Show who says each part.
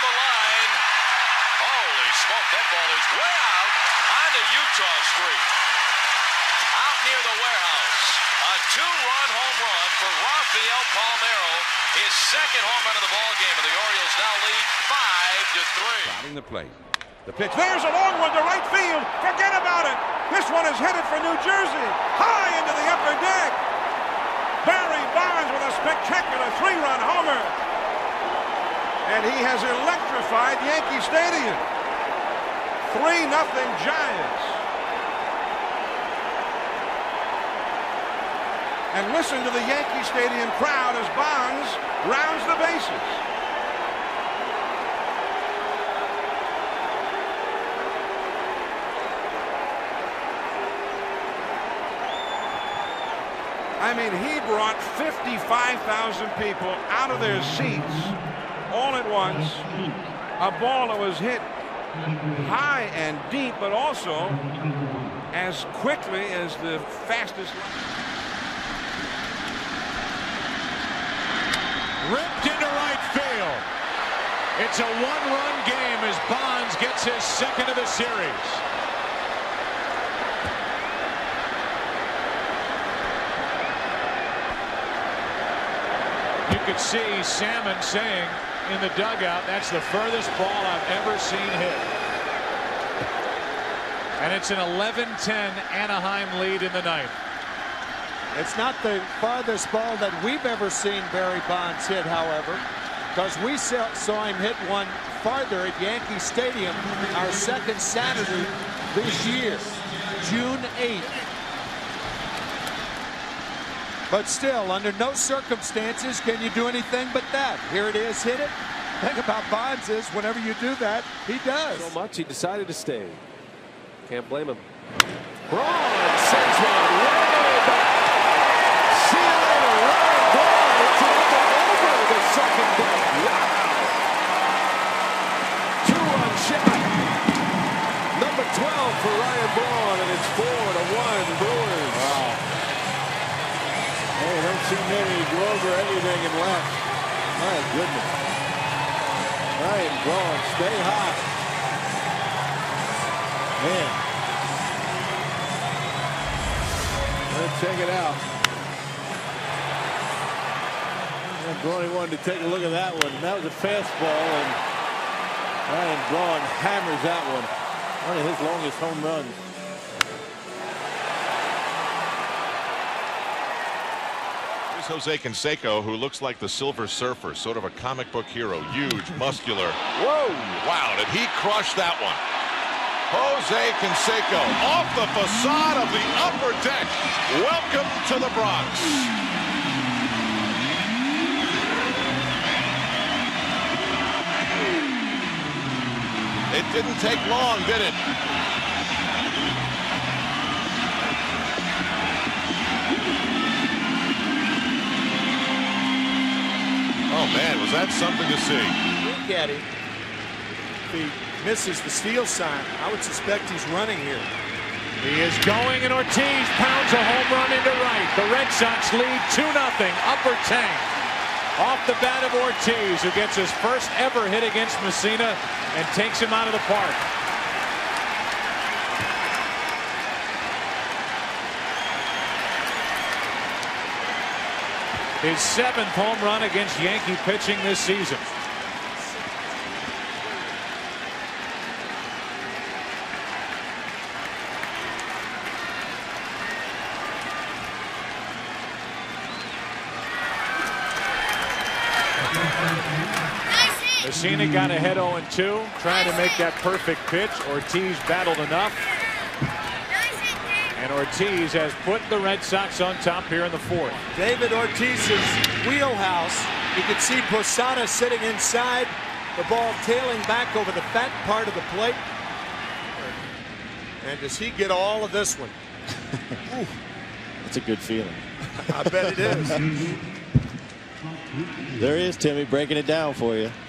Speaker 1: the line. Holy smoke, that ball is way out onto Utah Street. Out near the warehouse. A two-run home run for Rafael Palmeiro. His second home run of the ball game, and the Orioles now lead 5-3.
Speaker 2: Crowding the plate. The pitch. There's a long one to right field. Forget about it. This one is headed for New Jersey. High into the upper deck. Barry Bonds with a spectacular three-run homer. And he has electrified Yankee Stadium. 3-0 Giants. And listen to the Yankee Stadium crowd as Bonds rounds the bases. I mean, he brought 55,000 people out of their seats all at once. A ball that was hit high and deep, but also as quickly as the fastest.
Speaker 3: Ripped into right field. It's a one-run game as Bonds gets his second of the series. You could see Salmon saying in the dugout, that's the furthest ball I've ever seen hit. And it's an 11-10 Anaheim lead in the ninth.
Speaker 4: It's not the farthest ball that we've ever seen Barry Bonds hit, however, because we saw him hit one farther at Yankee Stadium our second Saturday this year, June 8th. But still, under no circumstances can you do anything but that. Here it is, hit it. The thing about Bonds is whenever you do that, he does.
Speaker 5: So much he decided to stay. Can't blame him. Braun sends one way back. See you later, Ryan Braun. It's over the second deck. Wow. Two-run shot. Number 12 for Ryan Braun, and it's 4-1 Brewers.
Speaker 6: Wow. Hey, don't see many go over anything in left. My goodness. Ryan Braun, stay hot. Man. Let's check it out. Braun wanted to take a look at that one. That was a fastball, and Ryan Braun hammers that one. One of his longest home runs.
Speaker 7: Jose Canseco, who looks like the Silver Surfer, sort of a comic book hero, huge, muscular.
Speaker 5: Whoa!
Speaker 7: Wow, did he crush that one? Jose Canseco off the facade of the upper deck. Welcome to the Bronx. It didn't take long, did it? Oh, man, was that something to see.
Speaker 4: Look at him. If he misses the steal sign, I would suspect he's running here.
Speaker 3: He is going, and Ortiz pounds a home run into right. The Red Sox lead 2-0. Upper tank. Off the bat of Ortiz, who gets his first ever hit against Messina and takes him out of the park. His 7th home run against Yankee pitching this season. Messina got ahead 0-2, trying to make that perfect pitch. Ortiz battled enough. And Ortiz has put the Red Sox on top here in the 4th.
Speaker 4: David Ortiz's wheelhouse. You can see Posada sitting inside, the ball tailing back over the fat part of the plate. And does he get all of this one?
Speaker 6: That's a good feeling.
Speaker 4: I bet it is.
Speaker 6: There he is, Timmy, breaking it down for you.